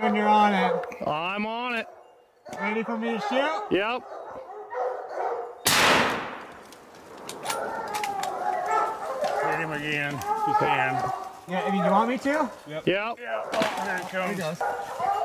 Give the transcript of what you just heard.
when you're on it. I'm on it. Ready for me to shoot? Yep. Hit him again. If you can. Yeah, I mean, you want me to? Yep. Yep. Yeah. Oh, here it Here comes. he goes.